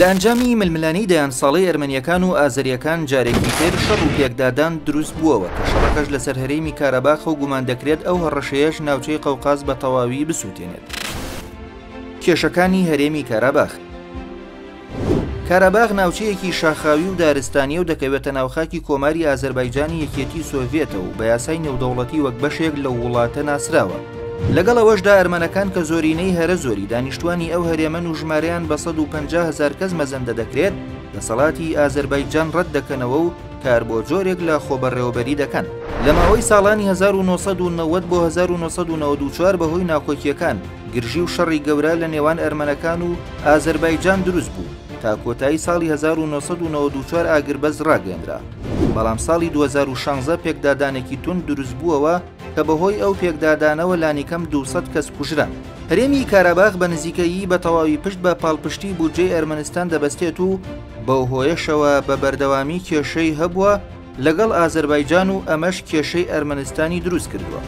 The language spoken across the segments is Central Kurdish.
لە ئەنجامی ململانەی دەیان ساڵەی ئەرمەنیەکان و ئازەریەکان جارێکی تر شەڕ و پێکدادان دروست بووەوە کە شەڕەکەش لەسەر هەرێمی کارەباخ و گومان دەکرێت ئەو هەڕەشەیەش ناوچەی قەوقاز بە تەواوی بسووتێنێت. کێشەکانی هەرێمی کارەباخ. کارەباخ ناوچەیەکی شاخاوی و دارستانی و دەکەوێتە ناوخاکی کۆماری ئازەربایجانی یەکێتی سۆڤێتەوە و بە یاسای نێودەوڵەتی وەک بەشێک لە وڵاتە ناسراوە. لەگەڵ ئەوەشدا ئەرمەنەکان کە زۆرینەی هەرە زۆری دانیشتوانی ئەو هەرێمەن و ژمارەیان بە 150,000 کەس مەزەندە دەکرێت دەسەڵاتی ئازەربایجان ڕەت دەکەنەوە و کار بۆ جۆرێک لە خۆبەڕێوەبەری دەکەن. لە ماوەی ساڵانی 1990 بۆ 1994 بەهۆی ناکۆکیەکان گرژی و شەڕی گەورە لە نێوان ئەرمەنەکان و ئازەربایجان دروست بوو تا کۆتایی ساڵی 1994 ئاگربەز ڕاگەیەندرا. بەڵام ساڵی 2016 پێکدادانێکی تون دروست بووەوە کە بەهۆی ئەو پێکدادانەوە لانیکەم 200 کەس کوژران. هەرێمی کارەباخ بە نزیکەیی بە تەواوی پشت بە پاڵپشتی بودجەی ئەرمەنستان دەبەستێت و بەو هۆیەشەوە بە بەردەوامی کێشەی هەبووە لەگەڵ ئازەربایجان و ئەمەش کێشەی ئەرمەنستانی دروست کردووە.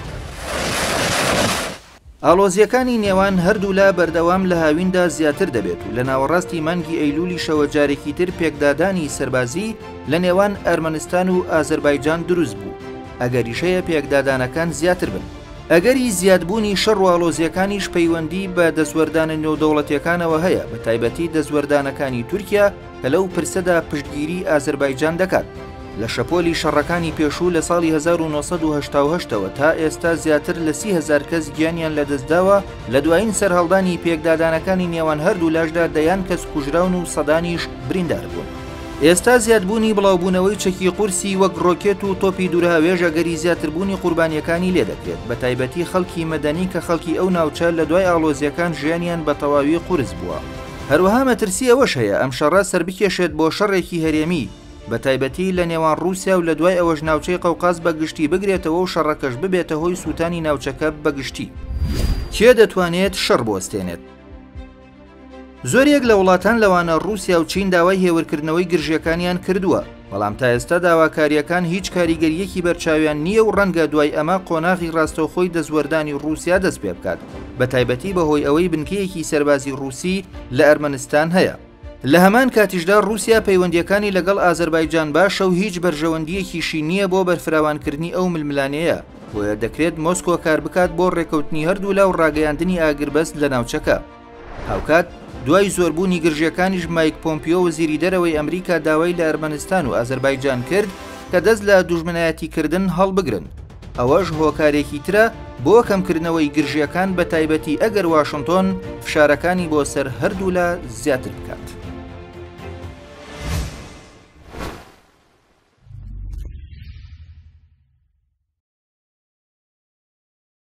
ئاڵۆزیەکانی نێوان هەردوو لا بەردەوام لە هاویندا زیاتر دەبێت و لە ناوەڕاستی مانگی ئەیلولی شەوە جارێکی تر پێکدادانی سەربازی لە نێوان ئەرمەنستان و ئازەربایجان دروست بوو ئەگەریشەیە پێکدادانەکان زیاتر بن. ئەگەری زیادبوونی شەڕ و ئاڵۆزیەکانیش پەیوەندی بە دەسوەردانە نێودەوڵەتیەکانەوە هەیە بە تایبەتی دەسوەردانەکانی تورکیا کە لەو پرسەدا پشتگیری ئازەربایجان دەکات. لە شەپۆلی شەڕەکانی پێشوو لە ساڵی 1970ەوە تا ئێستا زیاتر لە 30,000 کەس گیانیان لەدەستداوە لە دوایین سەرهەڵدانی پێکدادانەکانی نێوان هەردوو لاشدا دەیان کەس کوژراون و سەدانیش بریندار بوون. ئێستا زیادبوونی بڵاوبوونەوەی چەکی قورسی وەک ڕۆکێت و تۆپی دوورهاوێژ ئەگەری زیاتربوونی قوربانیەکانی لێ دەکرێت بە تایبەتی خەڵکی مەدەنی کە خەڵکی ئەو ناوچە لە دوای ئاڵۆزیەکان ژیانیان بە تەواوی قورس بووە. هەروەها مەترسی ئەوەش هەیە ئەم شەڕە سەربکێشێت بۆ شەڕێکی هەرێمی بە تایبەتی لە نێوان رووسیا و لە دوای ئەوەش ناوچەی قەوقاز بەگشتی بگرێتەوە و شەڕەکەش ببێتە هۆی سووتانی ناوچەکە بەگشتی. کێ دەتوانێت شەڕ بوەستێنێت؟ زۆرێک لە وڵاتان لەوانە رووسیا و چین داوای هێورکردنەوەی گرژیەکانیان کردووە، بەڵام تا ئێستا داواکاریەکان هیچ کاریگەریەکی بەرچاویان نییە و ڕەنگە دوای ئەمە قۆناغی ڕاستەوخۆی دەزوەردانی رووسیا دەست پێ بکات بە تایبەتی بەهۆی ئەوەی بنکەیەکی سەربازی رووسی لە ئەرمەنستان هەیە. لە هەمان کاتیشدا رووسیا پەیوەندیەکانی لەگەڵ ئازەربایجان باشە و هیچ بەرژەوەندیەکیشی نییە بۆ بەرفراوانکردنی ئەو ململانەیە بۆیە دەکرێت مۆسکۆ کار بکات بۆ ڕێکەوتنی هەردوو لا و ڕاگەیاندنی ئاگربەست لە ناوچەکە. هاوکات دوای زۆربوونی گرژیەکانیش مایک پۆمپیۆ وەزیری دەرەوەی ئەمریکا داوای لە ئەرمەنستان و ئازەربایجان کرد کە دەست لە دوژمنایەتیکردن هەڵبگرن. ئەوەش هۆکارێکی ترە بۆ کەمکردنەوەی گرژیەکان بە تایبەتی ئەگەر واشنتۆن فشارەکانی بۆ سەر هەردوو لا زیاتر بکات.